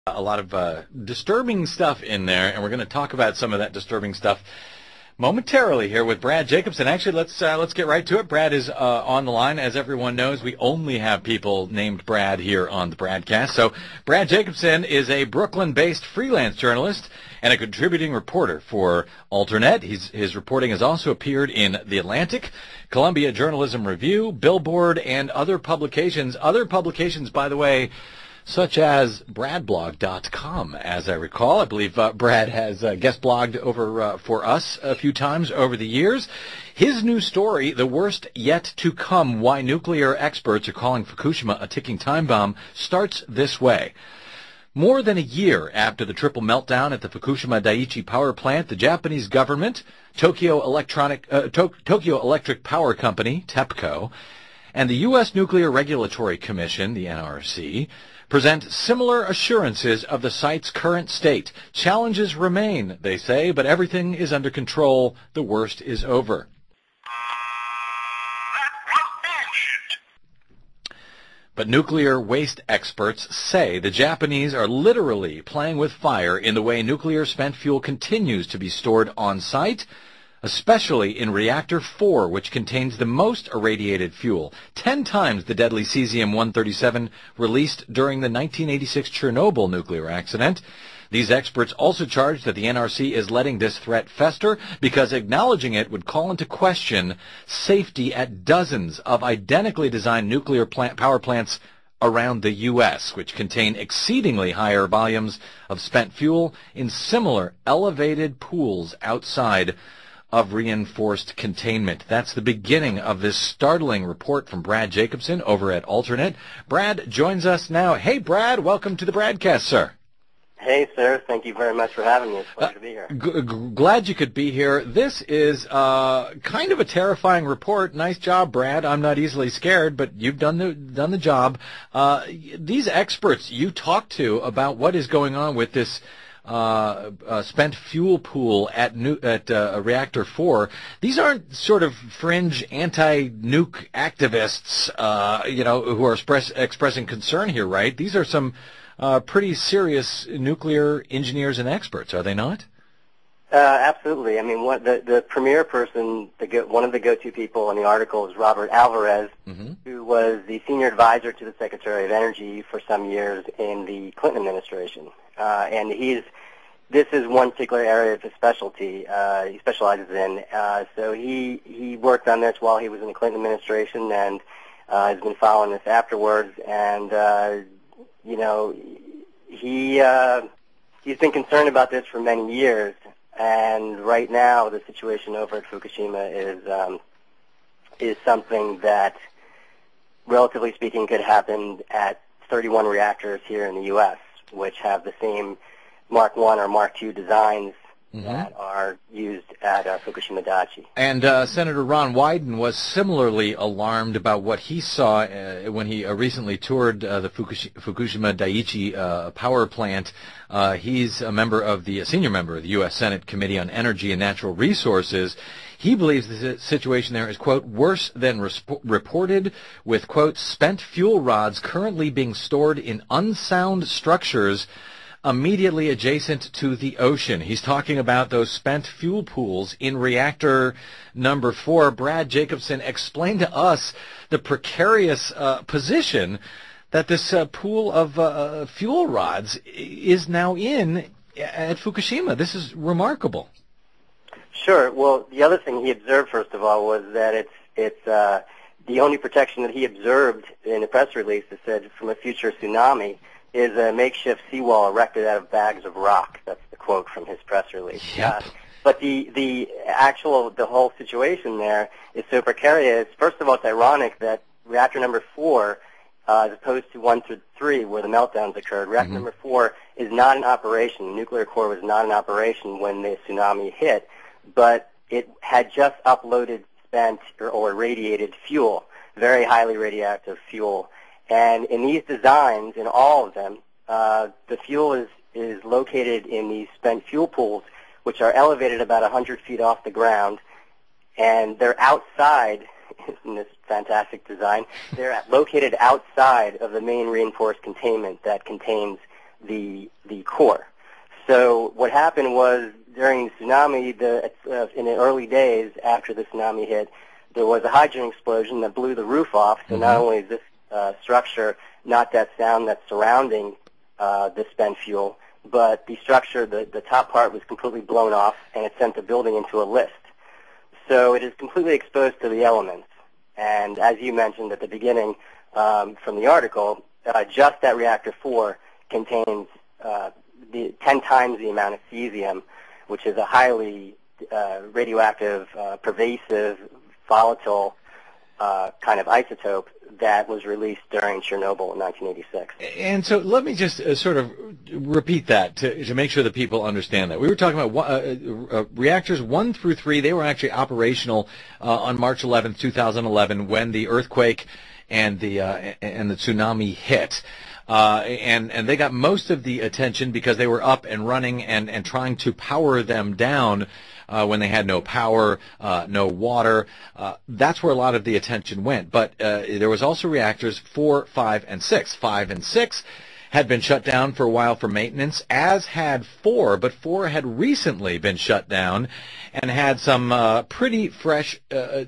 A lot of disturbing stuff in there, and we're going to talk about some of that disturbing stuff momentarily here with Brad Jacobson. Actually, let's get right to it. Brad is on the line. As everyone knows, we only have people named Brad here on the BradCast. So Brad Jacobson is a Brooklyn-based freelance journalist and a contributing reporter for Alternet. His reporting has also appeared in The Atlantic, Columbia Journalism Review, Billboard, and other publications. Other publications, by the way, such as bradblog.com, as I recall. I believe Brad has guest blogged over for us a few times over the years. His new story, The Worst Yet to Come, Why Nuclear Experts Are Calling Fukushima a Ticking Time Bomb, starts this way. More than a year after the triple meltdown at the Fukushima Daiichi power plant, the Japanese government, Tokyo Electric Power Company, TEPCO, and the U.S. Nuclear Regulatory Commission, the NRC, present similar assurances of the site's current state. Challenges remain, they say, but everything is under control. The worst is over. But nuclear waste experts say the Japanese are literally playing with fire in the way nuclear spent fuel continues to be stored on site, especially in Reactor 4, which contains the most irradiated fuel, 10 times the deadly cesium-137 released during the 1986 Chernobyl nuclear accident. These experts also charge that the NRC is letting this threat fester because acknowledging it would call into question safety at dozens of identically designed nuclear power plants around the U.S., which contain exceedingly higher volumes of spent fuel in similar elevated pools outside of reinforced containment. That's the beginning of this startling report from Brad Jacobson over at Alternet. Brad joins us now. Hey, Brad, welcome to the BradCast, sir. Hey, sir. Thank you very much for having me. It's a pleasure to be here. Glad you could be here. This is kind of a terrifying report. Nice job, Brad. I'm not easily scared, but you've done the job. These experts you talked to about what is going on with this spent fuel pool at Reactor 4. These aren't sort of fringe anti-nuke activists, who are expressing concern here, right? These are some pretty serious nuclear engineers and experts, are they not? Absolutely. I mean, the premier person, one of the go-to people in the article is Robert Alvarez, who was the senior advisor to the Secretary of Energy for some years in the Clinton administration. And this is one particular area of his specialty. He specializes in. So he worked on this while he was in the Clinton administration and has been following this afterwards. And he's been concerned about this for many years. And right now, the situation over at Fukushima is something that, relatively speaking, could happen at 31 reactors here in the U.S., which have the same Mark I or Mark II designs that are used at Fukushima Daiichi. And Senator Ron Wyden was similarly alarmed about what he saw when he recently toured the Fukushima Daiichi power plant. He's a senior member of the U.S. Senate Committee on Energy and Natural Resources. He believes the situation there is, quote, worse than reported, with, quote, spent fuel rods currently being stored in unsound structures immediately adjacent to the ocean. He's talking about those spent fuel pools in reactor number 4. Brad Jacobson, explain to us the precarious position that this pool of fuel rods is now in at Fukushima. This is remarkable. Sure. Well, the other thing he observed, first of all, was that it's the only protection that he observed in the press release that said from a future tsunami is a makeshift seawall erected out of bags of rock. That's the quote from his press release. Yep. But the whole situation there is so precarious. First of all, it's ironic that reactor number 4, as opposed to 1 through 3, where the meltdowns occurred, reactor number 4 is not in operation. The nuclear core was not in operation when the tsunami hit, but it had just uploaded spent or irradiated fuel, very highly radioactive fuel. And in these designs, in all of them, the fuel is located in these spent fuel pools, which are elevated about 100 feet off the ground, and they're outside, in this fantastic design, they're located outside of the main reinforced containment that contains the the core. So what happened was during the tsunami, in the early days after the tsunami hit, there was a hydrogen explosion that blew the roof off. So not only is this structure not that sound that's surrounding the spent fuel, but the structure, the top part was completely blown off, and it sent the building into a list. So it is completely exposed to the elements. And as you mentioned at the beginning from the article, just that reactor 4 contains 10 times the amount of cesium, which is a highly radioactive, pervasive, volatile kind of isotope that was released during Chernobyl in 1986. And so let me just sort of repeat that to make sure that people understand that. We were talking about reactors 1 through 3. They were actually operational on March 11th, 2011, when the earthquake and the tsunami hit. And they got most of the attention because they were up and running and trying to power them down when they had no power, no water. That's where a lot of the attention went. But there was also reactors 4, 5, and 6. 5 and 6 had been shut down for a while for maintenance, as had 4, but 4 had recently been shut down and had some pretty fresh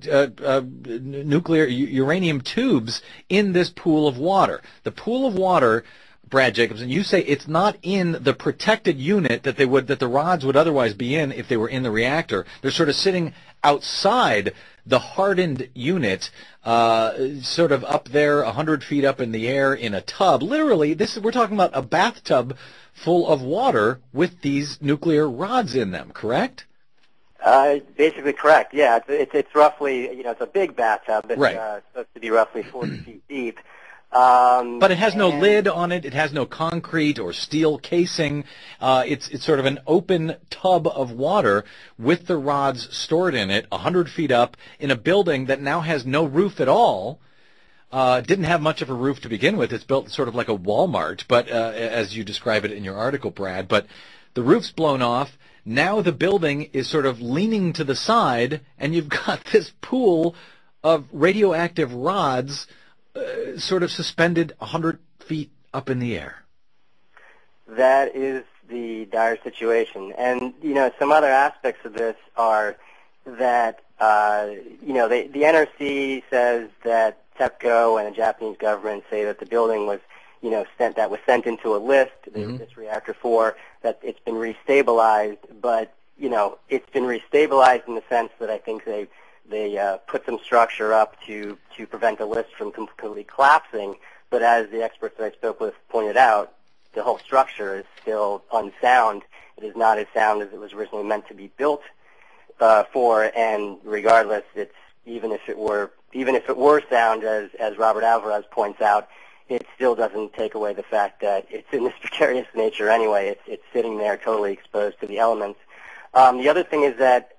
nuclear uranium tubes in this pool of water. The pool of water, Brad Jacobson, you say it's not in the protected unit that the rods would otherwise be in if they were in the reactor. They're sort of sitting outside the hardened unit, sort of up there 100 feet up in the air in a tub. Literally, we're talking about a bathtub full of water with these nuclear rods in them, correct? Basically correct, yeah. It's roughly, it's a big bathtub. It's right. Supposed to be roughly 40 feet deep. But it has no lid on it. It has no concrete or steel casing. It's sort of an open tub of water with the rods stored in it, 100 feet up, in a building that now has no roof at all. Didn't have much of a roof to begin with. It's built sort of like a Walmart, but as you describe it in your article, Brad. But the roof's blown off. Now the building is sort of leaning to the side, and you've got this pool of radioactive rods sort of suspended 100 feet up in the air. That is the dire situation. And, some other aspects of this are that, the NRC says that TEPCO and the Japanese government say that the building was, sent into a list, this reactor 4, that it's been restabilized, but, it's been restabilized in the sense that I think they put some structure up to prevent the list from completely collapsing, but as the experts that I spoke with pointed out, the whole structure is still unsound. It is not as sound as it was originally meant to be built for, and regardless, it's even if it were sound, as Robert Alvarez points out, it still doesn't take away the fact that it's in this precarious nature anyway. It's sitting there totally exposed to the elements. The other thing is that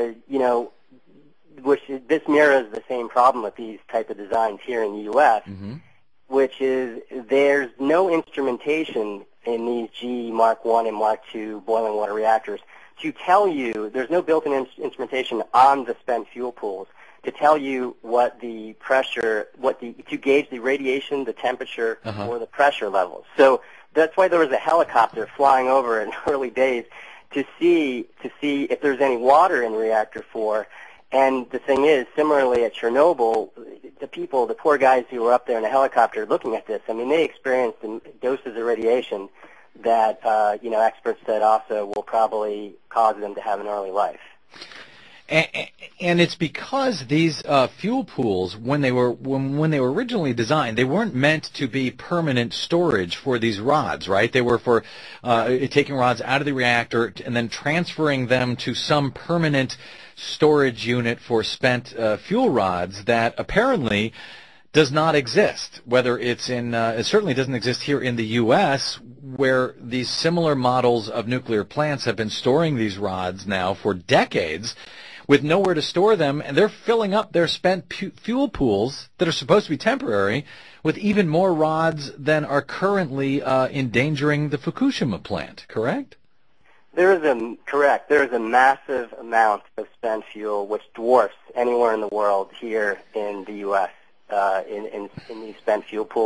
this mirrors the same problem with these type of designs here in the U.S., which is there's no instrumentation in these GE Mark I and Mark II boiling water reactors to tell you, there's no built-in instrumentation on the spent fuel pools to tell you what the pressure, to gauge the radiation, the temperature, or the pressure levels. So that's why there was a helicopter flying over in early days to see if there's any water in reactor 4. And the thing is, similarly at Chernobyl, the poor guys who were up there in a helicopter looking at this, I mean, they experienced doses of radiation that, experts said also will probably cause them to have an early life. And it's because these fuel pools, when they were originally designed, they weren't meant to be permanent storage for these rods, right? They were for taking rods out of the reactor and then transferring them to some permanent storage unit for spent fuel rods that apparently does not exist. Whether it's it certainly doesn't exist here in the U.S., where these similar models of nuclear plants have been storing these rods now for decades, with nowhere to store them, and they're filling up their spent fuel pools that are supposed to be temporary with even more rods than are currently endangering the Fukushima plant, correct? There is a massive amount of spent fuel which dwarfs anywhere in the world here in the U.S. In these spent fuel pools.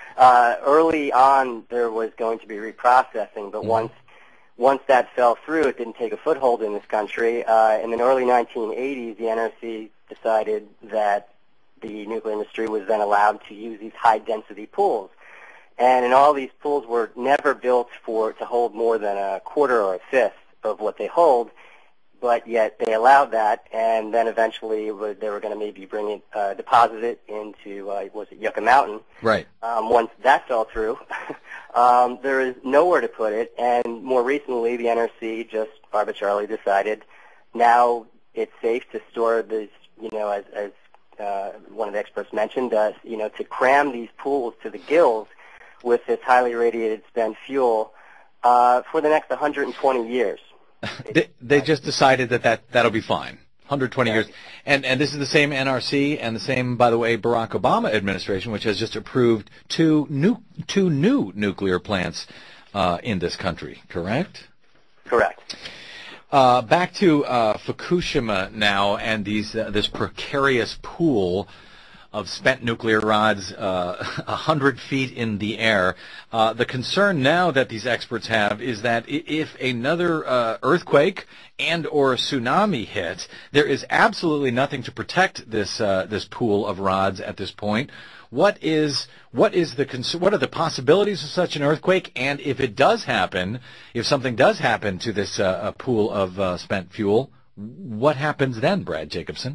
Early on, there was going to be reprocessing, but once that fell through, it didn't take a foothold in this country. In the early 1980s, the NRC decided that the nuclear industry was then allowed to use these high-density pools. And all these pools were never built to hold more than a quarter or a fifth of what they hold, but yet they allowed that, and then eventually they were going to maybe bring it, deposit it into, was it Yucca Mountain? Right. Once that fell through, there is nowhere to put it, and more recently the NRC just arbitrarily decided now it's safe to store this, as one of the experts mentioned, to cram these pools to the gills with this highly irradiated spent fuel for the next 120 years. They just decided that'll be fine. 120 years. And this is the same NRC and the same, by the way, Barack Obama administration, which has just approved two new nuclear plants in this country, correct? Correct. Back to Fukushima now and this precarious pool of spent nuclear rods 100 feet in the air. The concern now that these experts have is that if another earthquake and or tsunami hit, there is absolutely nothing to protect this pool of rods at this point. What are the possibilities of such an earthquake? And if it does happen, if something does happen to this pool of spent fuel, what happens then, Brad Jacobson?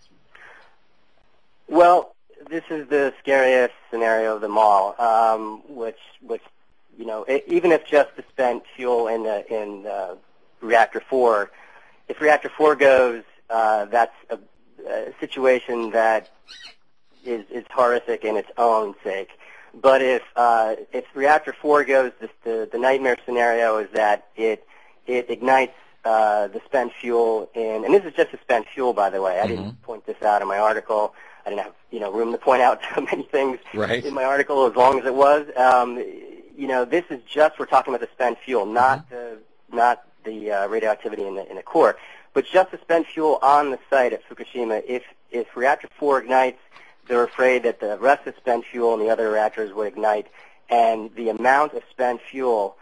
Well, this is the scariest scenario of them all, which even if just the spent fuel in reactor 4, if reactor 4 goes, that's a situation that is horrific in its own sake. But if reactor 4 goes, the nightmare scenario is that it ignites the spent fuel and this is just the spent fuel, by the way. I didn't point this out in my article. I didn't have room to point out so many things in my article as long as it was. This is just, we're talking about the spent fuel, not the radioactivity in the core, but just the spent fuel on the site at Fukushima. If reactor 4 ignites, they're afraid that the rest of the spent fuel in the other reactors would ignite, and the amount of spent fuel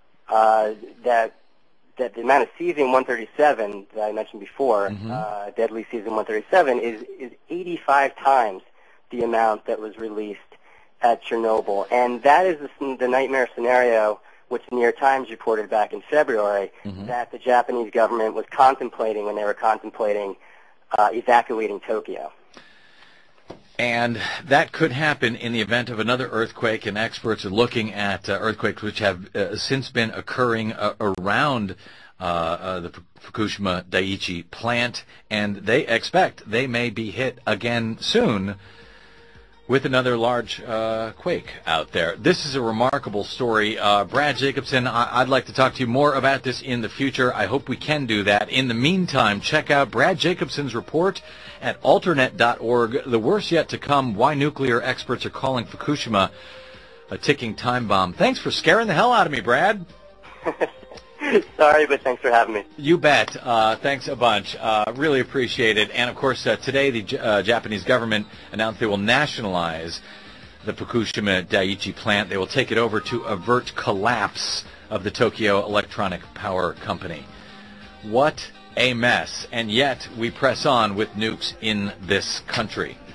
that the amount of cesium-137 that I mentioned before, deadly cesium-137, is 85 times the amount that was released at Chernobyl. And that is the nightmare scenario, which the New York Times reported back in February, that the Japanese government was contemplating when they were contemplating evacuating Tokyo. And that could happen in the event of another earthquake, and experts are looking at earthquakes which have since been occurring around the Fukushima Daiichi plant, and they expect they may be hit again soon with another large quake out there. This is a remarkable story. Brad Jacobson, I'd like to talk to you more about this in the future. I hope we can do that. In the meantime, check out Brad Jacobson's report at alternet.org, The Worst Yet to Come, Why Nuclear Experts Are Calling Fukushima a Ticking Time Bomb. Thanks for scaring the hell out of me, Brad. Sorry, but thanks for having me. You bet. Thanks a bunch. Really appreciate it. And, of course, today the Japanese government announced they will nationalize the Fukushima Daiichi plant. They will take it over to avert collapse of the Tokyo Electronic Power Company. What a mess. And yet we press on with nukes in this country.